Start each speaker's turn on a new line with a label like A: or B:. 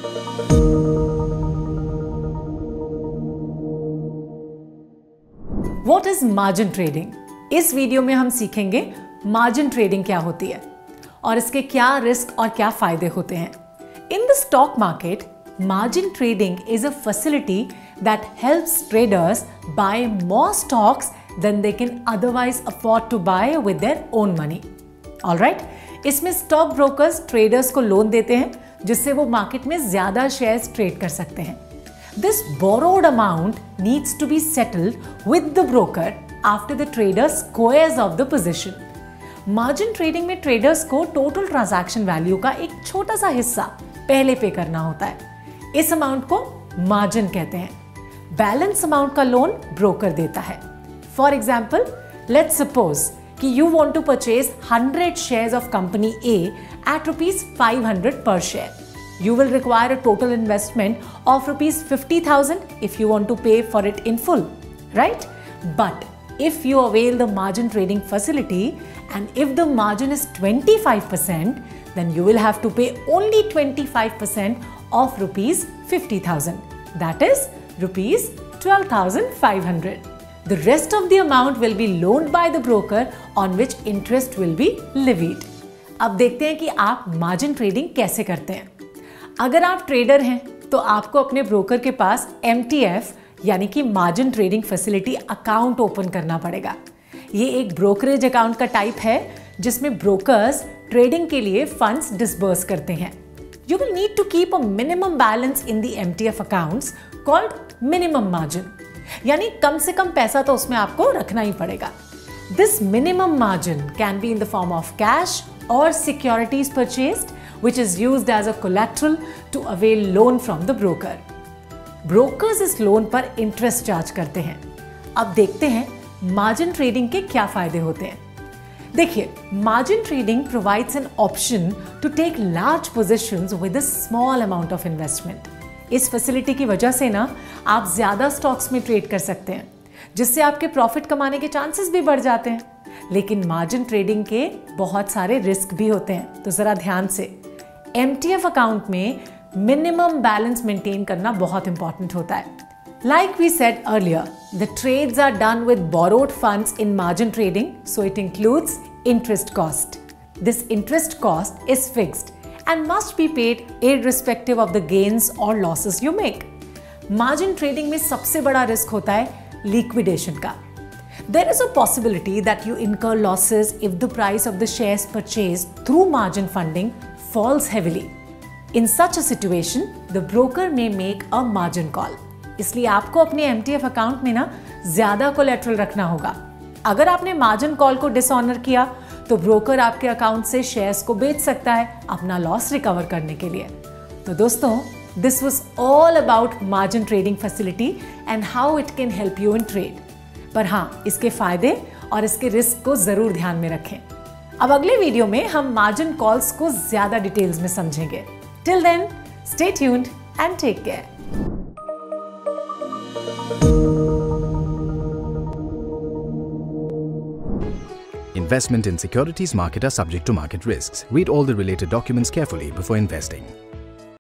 A: What is margin trading? इस video में हम सीखेंगे मार्जिन ट्रेडिंग क्या होती है और इसके क्या रिस्क और क्या फायदे होते हैं। In the stock market, margin trading is a facility that helps traders buy more stocks than they can otherwise afford to buy with their own money. Alright? इसमें स्टॉक ब्रोकर्स ट्रेडर्स को loan देते हैं जिससे वो market में ज्यादा shares trade कर सकते हैं। This borrowed amount needs to be settled with the broker after the trader squares off the position. Margin trading में ट्रेडर्स को टोटल ट्रांजैक्शन वैल्यू का एक छोटा सा हिस्सा पहले पे करना होता है। इस अमाउंट को मार्जिन कहते हैं। बैलेंस अमाउंट का लोन ब्रोकर देता है। फॉर एग्जाम्पल, लेट्स सपोज कि you want to purchase 100 shares of company A at ₹500 per share. You will require a total investment of ₹50,000 if you want to pay for it in full, right? But if you avail the margin trading facility and if the margin is 25%, then you will have to pay only 25% of ₹50,000. That is ₹12,500. The rest of the amount will be loaned by the broker on which interest will be levied. अब देखते हैं कि आप margin trading कैसे करते हैं। अगर आप ट्रेडर हैं तो आपको अपने ब्रोकर के पास MTF यानी कि margin trading facility account open करना पड़ेगा। ये एक ब्रोकरेज अकाउंट का टाइप है जिसमें ब्रोकर्स ट्रेडिंग के लिए फंड्स डिसबर्स करते हैं। You will need to keep a minimum balance in the MTF accounts called minimum margin, यानी कम से कम पैसा तो उसमें आपको रखना ही पड़ेगा। This minimum margin can be in the form of cash or securities purchased, which is used as a collateral to avail loan from the broker. Brokers इस लोन पर इंटरेस्ट चार्ज करते हैं। अब देखते हैं मार्जिन ट्रेडिंग के क्या फायदे होते हैं। देखिए, margin trading provides an option to take large positions with a small amount of investment. इस फैसिलिटी की वजह से ना आप ज्यादा स्टॉक्स में ट्रेड कर सकते हैं जिससे आपके प्रॉफिट कमाने के चांसेस भी बढ़ जाते हैं। लेकिन मार्जिन ट्रेडिंग के बहुत सारे रिस्क भी होते हैं, तो जरा ध्यान से। MTF अकाउंट में मिनिमम बैलेंस मेंटेन करना बहुत इंपॉर्टेंट होता है। Like we said earlier, the trades are done with borrowed funds in margin trading, so it includes interest cost. This interest cost is fixed and must be paid irrespective of the gains or losses you make. Margin trading में सबसे बड़ा risk होता है liquidation का। There is a possibility that you incur losses if the price of the shares purchased through margin funding falls heavily. In such a situation, the broker may make a margin call. इसलिए आपको अपने MTF account में ना ज्यादा collateral रखना होगा। अगर आपने मार्जिन कॉल को डिसऑनर किया तो ब्रोकर आपके अकाउंट से शेयर्स को बेच सकता है अपना लॉस रिकवर करने के लिए। तो दोस्तों, this was all about margin trading facility and how it can help you in trade. पर हाँ, इसके फायदे और इसके रिस्क को जरूर ध्यान में रखें। अब अगले वीडियो में हम मार्जिन कॉल्स को ज्यादा डिटेल्स में समझेंगे। Till then, stay tuned and take care.
B: Investment in securities market are subject to market risks. Read all the related documents carefully before investing.